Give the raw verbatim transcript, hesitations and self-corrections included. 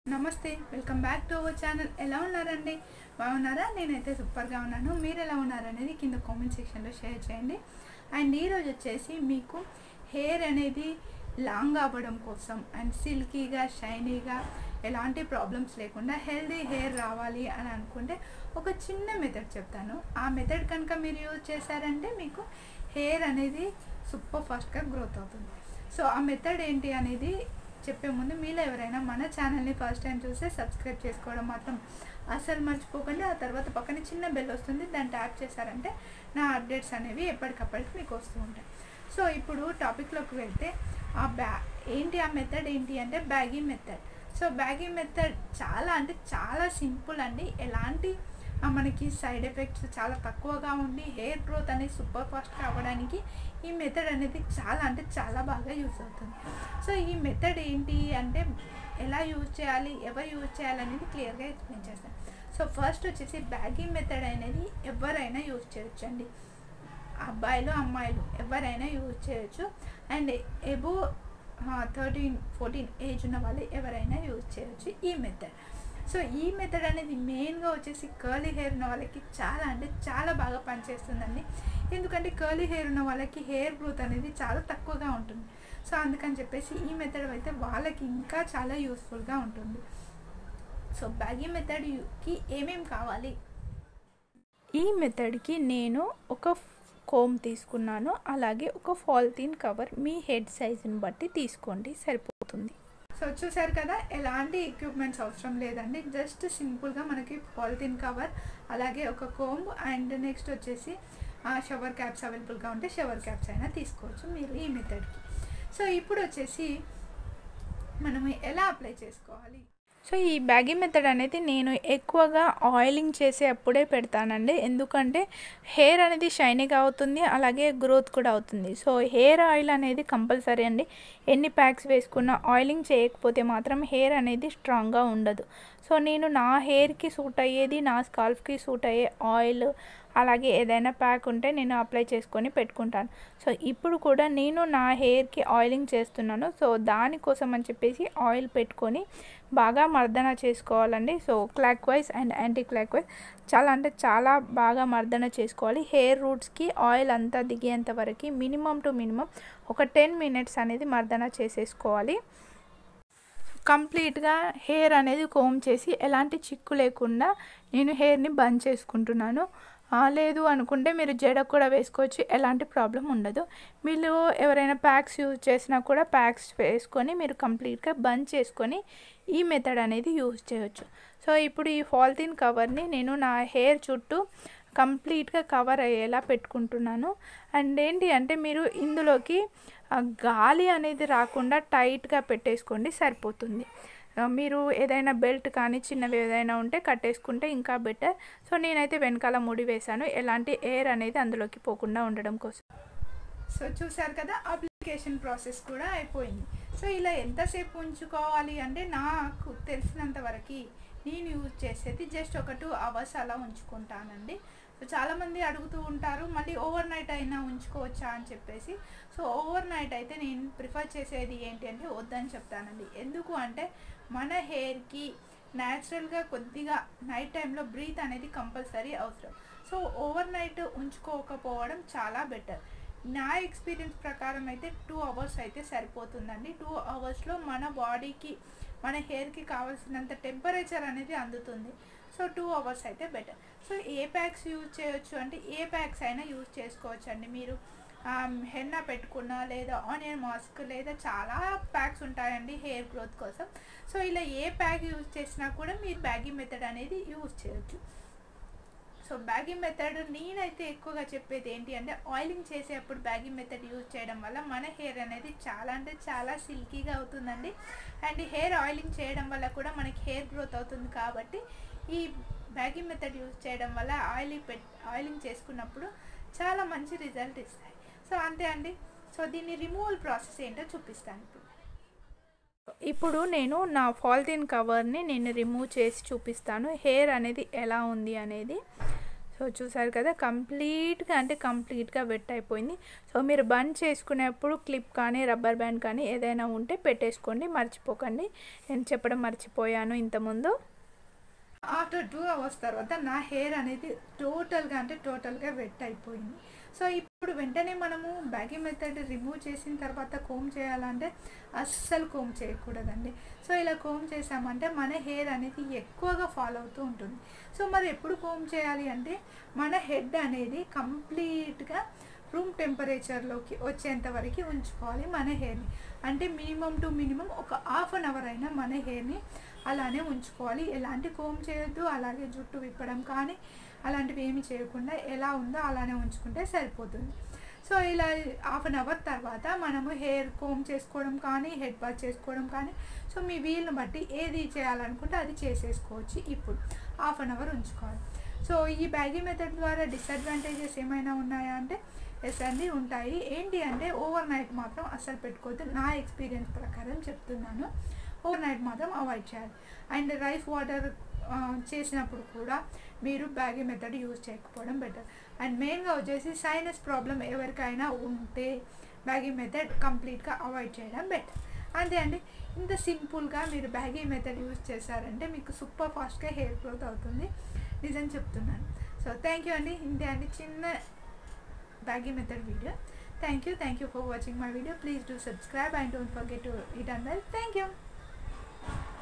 నమస్తే, welcome back to our channel. ఎలా ఉన్నారండి? బాగున్నారా? నేనైతే సూపర్గా ఉన్నాను. మీరు ఎలా ఉన్నారనేది కింద కామెంట్ సెక్షన్లో షేర్ చేయండి. అండ్ ఈరోజు వచ్చేసి మీకు హెయిర్ అనేది లాంగ్ అవ్వడం కోసం అండ్ సిల్కీగా, షైనీగా, ఎలాంటి ప్రాబ్లమ్స్ లేకుండా హెల్దీ హెయిర్ రావాలి అని అనుకుంటే ఒక చిన్న మెథడ్ చెప్తాను. ఆ మెథడ్ కనుక మీరు యూజ్ చేశారంటే మీకు హెయిర్ అనేది సూపర్ ఫాస్ట్గా గ్రోత్ అవుతుంది. సో ఆ మెథడ్ ఏంటి అనేది చెప్పే ముందు మీలో ఎవరైనా మన ఛానల్ని ఫస్ట్ టైం చూస్తే సబ్స్క్రైబ్ చేసుకోవడం మాత్రం అస్సలు మర్చిపోకండి. ఆ తర్వాత పక్కన చిన్న బెల్ వస్తుంది, దాన్ని ట్యాప్ చేశారంటే నా అప్డేట్స్ అనేవి ఎప్పటికప్పటికి మీకు వస్తూ ఉంటాయి. సో ఇప్పుడు టాపిక్లోకి వెళ్తే ఆ బ్యా ఏంటి ఆ మెథడ్ ఏంటి అంటే baggy method. So baggy method చాలా అంటే చాలా సింపుల్ అండి. ఎలాంటి మనకి సైడ్ ఎఫెక్ట్స్ చాలా తక్కువగా ఉండి హెయిర్ గ్రోత్ అనేది సూపర్ ఫాస్ట్గా అవ్వడానికి ఈ మెథడ్ అనేది చాలా అంటే చాలా బాగా యూజ్ అవుతుంది. సో ఈ మెథడ్ ఏంటి అంటే ఎలా యూజ్ చేయాలి, ఎవరు యూజ్ చేయాలి అనేది క్లియర్గా ఎక్స్ప్లెయిన్ చేస్తాను. సో ఫస్ట్ వచ్చేసి బ్యాగీ మెథడ్ అనేది ఎవరైనా యూజ్ చేయొచ్చు అండి. అబ్బాయిలు అమ్మాయిలు ఎవరైనా యూజ్ చేయొచ్చు. And above thirteen fourteen age ఉన్న వాళ్ళు ఎవరైనా యూజ్ చేయొచ్చు ఈ మెథడ్. సో ఈ మెథడ్ అనేది మెయిన్గా వచ్చేసి కర్లీ హెయిర్ ఉన్న వాళ్ళకి చాలా అంటే చాలా బాగా పనిచేస్తుందండి. ఎందుకంటే కర్లీ హెయిర్ ఉన్న వాళ్ళకి హెయిర్ గ్రోత్ అనేది చాలా తక్కువగా ఉంటుంది. సో అందుకని చెప్పేసి ఈ మెథడ్ అయితే వాళ్ళకి ఇంకా చాలా యూస్ఫుల్గా ఉంటుంది. సో బ్యాగీ మెథడ్కి ఏమేమి కావాలి? ఈ మెథడ్కి నేను ఒక కోమ్ తీసుకున్నాను, అలాగే ఒక పాలిథీన్ కవర్ మీ హెడ్ సైజుని బట్టి తీసుకోండి, సరిపోతుంది. సో చూసారు కదా, ఎలాంటి ఎక్విప్మెంట్స్ అవసరం లేదండి. జస్ట్ సింపుల్గా మనకి పాలిథీన్ కవర్, అలాగే ఒక కోంబ్ అండ్ నెక్స్ట్ వచ్చేసి షవర్ క్యాప్స్ అవైలబుల్గా ఉంటే షవర్ క్యాప్స్ అయినా తీసుకోవచ్చు మీరు ఈ మెథడ్కి. సో ఇప్పుడు వచ్చేసి మనం ఎలా అప్లై చేసుకోవాలి? సో ఈ బ్యాగీ మెథడ్ అనేది నేను ఎక్కువగా ఆయిలింగ్ చేసే అప్పుడే పెడతానండి. ఎందుకంటే హెయిర్ అనేది షైనీగా అవుతుంది, అలాగే గ్రోత్ కూడా అవుతుంది. సో హెయిర్ ఆయిల్ అనేది కంపల్సరీ అండి. ఎన్ని ప్యాక్స్ వేసుకున్నా ఆయిలింగ్ చేయకపోతే మాత్రం హెయిర్ అనేది స్ట్రాంగ్గా ఉండదు. సో నేను నా హెయిర్కి సూట్ అయ్యేది, నా స్కాల్ఫ్కి సూట్ అయ్యే ఆయిల్, అలాగే ఏదైనా ప్యాక్ ఉంటే నేను అప్లై చేసుకొని పెట్టుకుంటాను. సో ఇప్పుడు కూడా నేను నా హెయిర్కి ఆయిలింగ్ చేస్తున్నాను. సో దానికోసం అని చెప్పేసి ఆయిల్ పెట్టుకొని బాగా మర్దన చేసుకోవాలండి. So clockwise and anticlockwise చాలా అంటే చాలా బాగా మర్దన చేసుకోవాలి. హెయిర్ రూట్స్కి ఆయిల్ అంతా దిగేంత వరకు మినిమం టు మినిమం ఒక టెన్ మినిట్స్ అనేది మర్దన చేసేసుకోవాలి. కంప్లీట్గా హెయిర్ అనేది కోమ్ చేసి ఎలాంటి చిక్కు లేకుండా నేను హెయిర్ని బంద్ చేసుకుంటున్నాను. లేదు అనుకుంటే మీరు జడ కూడా వేసుకోవచ్చు, ఎలాంటి ప్రాబ్లం ఉండదు. మీరు ఎవరైనా ప్యాక్స్ యూజ్ చేసినా కూడా ప్యాక్స్ వేసుకొని మీరు కంప్లీట్గా బంద్ చేసుకొని ఈ మెథడ్ అనేది యూజ్ చేయొచ్చు. సో ఇప్పుడు ఈ పాలిథీన్ కవర్ని నేను నా హెయిర్ చుట్టూ కంప్లీట్గా కవర్ అయ్యేలా పెట్టుకుంటున్నాను. అండ్ ఏంటి అంటే మీరు ఇందులోకి గాలి అనేది రాకుండా టైట్గా పెట్టేసుకోండి, సరిపోతుంది. మీరు ఏదైనా బెల్ట్ కానీ చిన్నవి ఏదైనా ఉంటే కట్టేసుకుంటే ఇంకా బెటర్. సో నేనైతే వెనకాల ముడి వేశాను, ఎలాంటి ఎయిర్ అనేది అందులోకి పోకుండా ఉండడం కోసం. సో చూసారు కదా, అప్లికేషన్ ప్రాసెస్ కూడా అయిపోయింది. సో ఇలా ఎంతసేపు ఉంచుకోవాలి అంటే నాకు తెలిసినంత వరకు నేను యూజ్ చేసేది జస్ట్ ఒక టూ అవర్స్ అలా ఉంచుకుంటానండి. సో చాలామంది అడుగుతూ ఉంటారు మళ్ళీ ఓవర్ నైట్ అయినా ఉంచుకోవచ్చా అని చెప్పేసి. సో ఓవర్ నైట్ అయితే నేను ప్రిఫర్ చేసేది ఏంటి అంటే వద్దని చెప్తానండి. ఎందుకు అంటే మన హెయిర్కి న్యాచురల్గా కొద్దిగా నైట్ టైంలో బ్రీత్ అనేది కంపల్సరీ అవసరం. సో ఓవర్ నైట్ ఉంచుకోకపోవడం చాలా బెటర్. నా ఎక్స్పీరియన్స్ ప్రకారం అయితే టూ అవర్స్ అయితే సరిపోతుందండి. టూ అవర్స్లో మన బాడీకి, మన హెయిర్కి కావాల్సినంత టెంపరేచర్ అనేది అందుతుంది. సో టూ అవర్స్ అయితే బెటర్. సో ఏ ప్యాక్స్ యూజ్ చేయొచ్చు అంటే ఏ ప్యాక్స్ అయినా యూజ్ చేసుకోవచ్చు అండి. మీరు హెన్నా పెట్టుకున్నా, లేదా ఆనియన్ మాస్క్, లేదా చాలా ప్యాక్స్ ఉంటాయండి హెయిర్ గ్రోత్ కోసం. సో ఇలా ఏ ప్యాక్ యూజ్ చేసినా కూడా మీరు బ్యాగీ మెథడ్ అనేది యూజ్ చేయొచ్చు. సో బ్యాగీ మెథడ్ నేనైతే ఎక్కువగా చెప్పేది ఏంటి అంటే ఆయిలింగ్ చేసేటప్పుడు బ్యాగీ మెథడ్ యూజ్ చేయడం వల్ల మన హెయిర్ అనేది చాలా అంటే చాలా సిల్కీగా అవుతుందండి. అండ్ హెయిర్ ఆయిలింగ్ చేయడం వల్ల కూడా మనకి హెయిర్ గ్రోత్ అవుతుంది. కాబట్టి ఈ బ్యాగీ మెథడ్ యూజ్ చేయడం వల్ల ఆయిలింగ్ పెట్ ఆయిలింగ్ చేసుకున్నప్పుడు చాలా మంచి రిజల్ట్ ఇస్తాయి. సో అంతే అండి. సో దీన్ని రిమూవల్ ప్రాసెస్ ఏంటో చూపిస్తాను ఇప్పుడు. ఇప్పుడు నేను నా పాలిథీన్ కవర్ని నేను రిమూవ్ చేసి చూపిస్తాను హెయిర్ అనేది ఎలా ఉంది అనేది. సో సో చూసారు కదా, కంప్లీట్గా అంటే కంప్లీట్గా వెట్ అయిపోయింది. సో మీరు బంద్ చేసుకునేప్పుడు క్లిప్ కానీ రబ్బర్ బ్యాండ్ కానీ ఏదైనా ఉంటే పెట్టేసుకోండి, మర్చిపోకండి. నేను చెప్పడం మర్చిపోయాను ఇంతకుముందు. ఆఫ్టర్ టూ అవర్స్ తర్వాత నా హెయిర్ అనేది టోటల్గా అంటే టోటల్గా వెట్ అయిపోయింది. సో ఇప్పుడు వెంటనే మనము బ్యాగీ మెథడ్ రిమూవ్ చేసిన తర్వాత కోమ్ చేయాలంటే అస్సలు కోమ్ చేయకూడదండి. సో ఇలా కోమ్ చేసామంటే మన హెయిర్ అనేది ఎక్కువగా ఫాలో అవుతూ ఉంటుంది. సో మరి ఎప్పుడు కోమ్ చేయాలి అంటే మన హెడ్ అనేది కంప్లీట్గా రూమ్ టెంపరేచర్లోకి వచ్చేంత వరకు ఉంచుకోవాలి మన హెయిర్ని. అంటే మినిమం టు మినిమం ఒక హాఫ్ అన్ అవర్ అయినా మన హెయిర్ని అలానే ఉంచుకోవాలి. ఎలాంటి కోమ్ చేయొద్దు, అలాగే జుట్టు విప్పడం కానీ అలాంటివి ఏమి చేయకుండా ఎలా ఉందో అలానే ఉంచుకుంటే సరిపోతుంది. సో ఇలా హాఫ్ అన్ అవర్ తర్వాత మనము హెయిర్ కోమ్ చేసుకోవడం కానీ హెడ్ బాత్ చేసుకోవడం కానీ సో మీ వీలుని బట్టి ఏది చేయాలనుకుంటే అది చేసేసుకోవచ్చు. ఇప్పుడు హాఫ్ అన్ అవర్ ఉంచుకోవాలి. సో ఈ బ్యాగీ మెథడ్ ద్వారా డిసడ్వాంటేజెస్ ఏమైనా ఉన్నాయా అంటే ఎస్ అండి, ఉంటాయి. ఏంటి అంటే ఓవర్ నైట్ మాత్రం అస్సలు పెట్టుకోవద్దు. నా ఎక్స్పీరియన్స్ ప్రకారం చెప్తున్నాను, ఓవర్ నైట్ మాత్రం అవాయిడ్ చేయాలి. అండ్ రైస్ వాటర్ చేసినప్పుడు కూడా మీరు బ్యాగీ మెథడ్ యూజ్ చేయకపోవడం బెటర్. అండ్ మెయిన్గా వచ్చేసి సైనస్ ప్రాబ్లం ఎవరికైనా ఉంటే బ్యాగీ మెథడ్ కంప్లీట్గా అవాయిడ్ చేయడం బెటర్. అంతే అండి, ఇంత సింపుల్గా మీరు బ్యాగీ మెథడ్ యూజ్ చేశారంటే మీకు సూపర్ ఫాస్ట్గా హెయిర్ గ్రోత్ అవుతుంది, నిజం చెప్తున్నాను. సో థ్యాంక్ యూ అండి, ఇంతే అండి చిన్న baggy method video. Thank you thank you for watching my video. Please do subscribe and don't forget to hit on bell. Thank you.